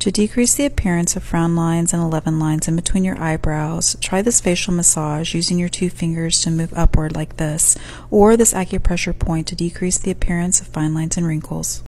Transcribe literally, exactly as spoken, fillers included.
To decrease the appearance of frown lines and eleven lines in between your eyebrows, try this facial massage using your two fingers to move upward like this, or this acupressure point to decrease the appearance of fine lines and wrinkles.